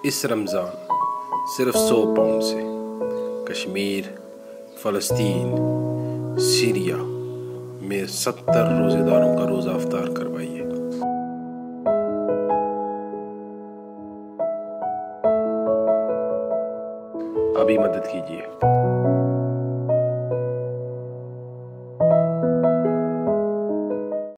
इस रमज़ान सिर्फ 100 पाउंड से कश्मीर, फ़लस्तीन, सीरिया में 70 रोज़ेदारों का रोज़ा इफ्तार करवाइए। अभी मदद कीजिए।